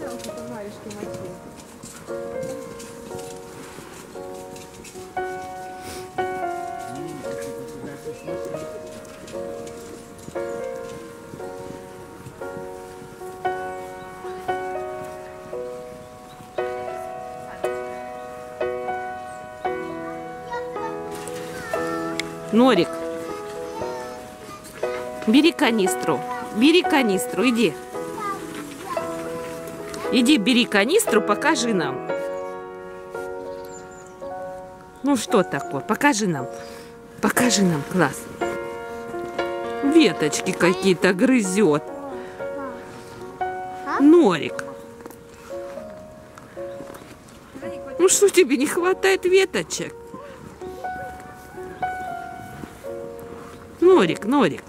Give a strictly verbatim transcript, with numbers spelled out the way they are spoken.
Норик, бери канистру, бери канистру, иди. Иди, бери канистру, покажи нам. Ну что такое? Покажи нам. Покажи нам, класс. Веточки какие-то грызет. Норик. Ну что, тебе не хватает веточек? Норик, Норик.